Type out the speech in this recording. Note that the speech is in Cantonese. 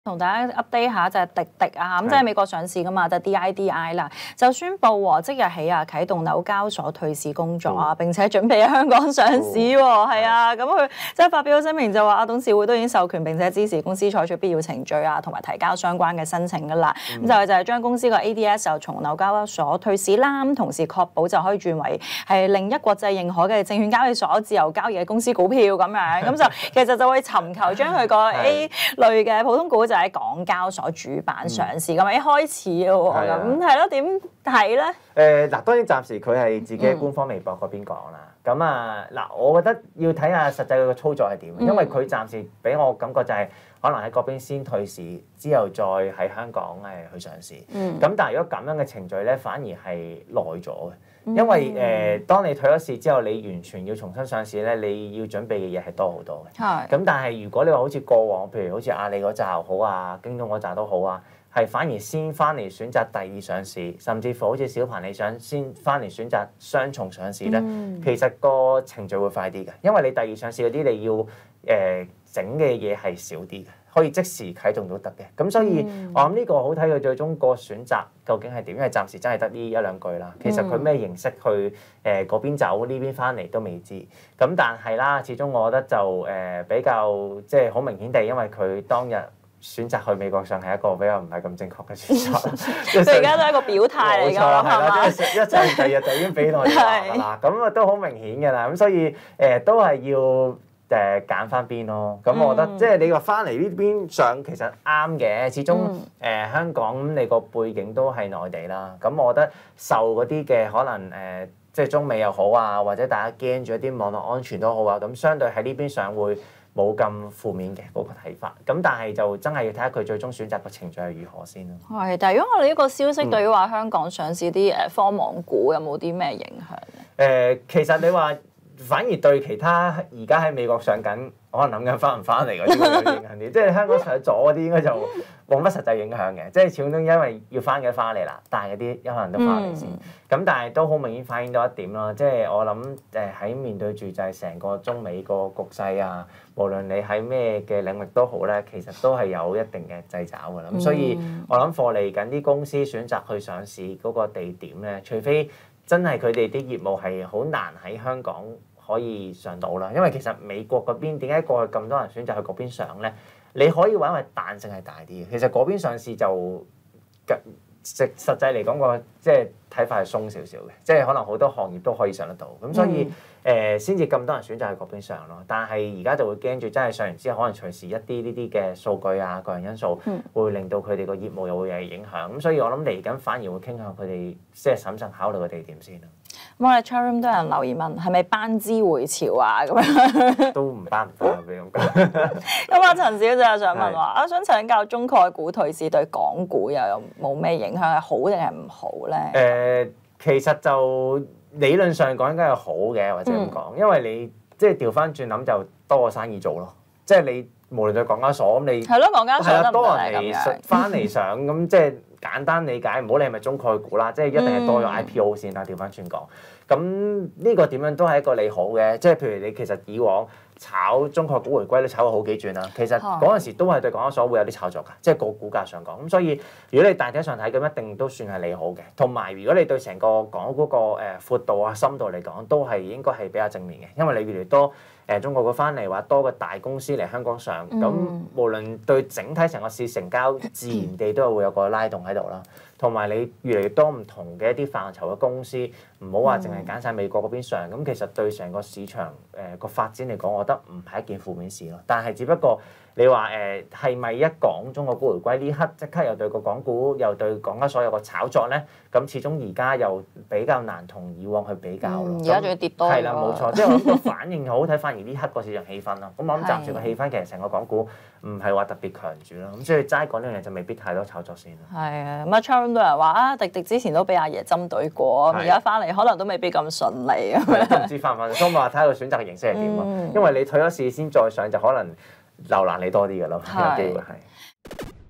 同大家 update 下就係滴滴啊，咁即係美國上市噶嘛，就 DIDI 啦，就宣布喎即日起啊啟動紐交所退市工作啊，並且準備喺香港上市喎，係啊，咁佢即係發表咗聲明就話董事會都已經授權並且支持公司採取必要程序啊，同埋提交相關嘅申請噶啦，咁就係將公司個 ADS 就從紐交所退市啦，咁同時確保就可以轉為係另一國際認可嘅證券交易所自由交易嘅公司股票咁樣，咁就其實就會尋求將佢個 A 類嘅普通股就喺港交所主板上市咁，一開始嘅喎，咁係咯，點睇咧？ 嗱，當然暫時佢係自己官方微博嗰邊講啦。咁嗱，我覺得要睇下實際佢個操作係點，因為佢暫時俾我感覺就係可能喺嗰邊先退市，之後再喺香港去上市。咁但係如果咁樣嘅程序咧，反而係耐咗嘅。因為當你退咗市之後，你完全要重新上市咧，你要準備嘅嘢係多好多嘅。咁但係如果你話好似過往，譬如好似阿里嗰扎又好啊，京東嗰扎都好啊，係反而先翻嚟選擇第二上市，甚至乎好似小鵬你想先翻嚟選擇雙重上市咧，其實個程序會快啲嘅，因為你第二上市嗰啲你要整嘅嘢係少啲嘅。可以即時啟動都得嘅，咁所以我諗呢個好睇佢最終個選擇究竟係點，因為暫時真係得呢一兩句啦。其實佢咩形式去嗰邊走，呢邊翻嚟都未知。咁但係啦，始終我覺得就比較即係好明顯地，因為佢當日選擇去美國上係一個比較唔係咁正確嘅選擇。 佢而家都係一個表態嚟㗎嘛，係嘛？ 一陣第二日就已經俾我哋話㗎啦，咁都好明顯㗎啦。咁所以都係要。揀翻邊咯，咁我覺得即係你話翻嚟呢邊上其實啱嘅，始終香港你個背景都係內地啦，咁我覺得受嗰啲嘅可能即係中美又好啊，或者大家驚住一啲網絡安全都好啊，咁相對喺呢邊上會冇咁負面嘅嗰個睇法，咁但係就真係要睇下佢最終選擇個程序係如何先咯。 係，但係如果我哋呢個消息對於話香港上市啲科網股有冇啲咩影響咧？ 其實你話。反而對其他而家喺美國上緊，可能諗緊翻唔翻嚟嗰啲會有影響啲，即係香港上咗嗰啲應該就冇乜實際影響嘅，即係始終因為要翻嘅翻嚟啦，大嗰啲有可能都翻嚟先。咁但係都好明顯反映到一點咯，即係我諗喺面對住就係成個中美個局勢啊，無論你喺咩嘅領域都好咧，其實都係有一定嘅掣肘㗎啦。咁所以我諗貨嚟緊啲公司選擇去上市嗰個地點咧，除非真係佢哋啲業務係好難喺香港可以上到啦，因為其實美國嗰邊點解過去咁多人選擇去嗰邊上咧？你可以話因為彈性係大啲嘅，其實嗰邊上市就實際嚟講個即係睇法係鬆少少嘅，即係可能好多行業都可以上得到，咁所以先至咁多人選擇去嗰邊上咯。但係而家就會驚住真係上完之後，可能隨時一啲呢啲嘅數據啊、個人因素會令到佢哋個業務又會有影響，咁所以我諗嚟緊反而會傾向佢哋即係審慎考慮個地點先咯。 咁我哋 chatroom 都有人留言問係咪班資回潮啊咁樣？ 都唔班唔翻啊，俾咁講。 咁啊，陳小姐又想問話，我想請教中概股退市對港股又有冇咩影響？係好定係唔好咧？ 其實就理論上講應該係好嘅，或者咁講，因為你即係調翻轉諗就多個生意做咯，即係你無論在港交所咁你係咯，港交所得唔多得人嚟翻嚟上咁即係。簡單理解，唔好理係咪中概股啦，即係一定係多咗 IPO 先啦。調翻轉講，咁呢個點樣都係一個利好嘅，即係譬如你其實以往炒中概股回歸都炒過好幾轉啦，其實嗰陣時都係對港交所會有啲炒作㗎，即係個股價上講。咁所以如果你大體上睇咁，一定都算係利好嘅。同埋如果你對成個港股個闊度啊、深度嚟講，都係應該係比較正面嘅，因為你越嚟越多中國股翻嚟，或者多個大公司嚟香港上，咁無論對整體成個市成交，自然地都係會有個拉動喺度啦。同埋你越嚟越多唔同嘅一啲範疇嘅公司，唔好話淨係揀晒美國嗰邊上，咁其實對成個市場個發展嚟講，我覺得唔係一件負面事咯。但係只不過你話係咪一講中國股回歸呢刻即刻又對個港股又對港交所有個炒作咧？咁始終而家又比較難同以往去比較咯。 而家仲要跌多。 係啦，冇錯，即係我諗個反應好睇，反而呢刻個市場氣氛咯。咁我諗暫時個氣氛其實成個港股唔係話特別強住咯。咁所以齋講呢樣嘢就未必太多炒作先啦。 係啊，咁啊 Charm 都有人話啊，滴滴之前都俾阿爺針對過，而家翻嚟可能都未必咁順利啊。 都唔知翻唔翻，所以話睇下佢選擇嘅形式係點咯。因為你退咗市先再上，就可能留難你多啲㗎咯，有機會係。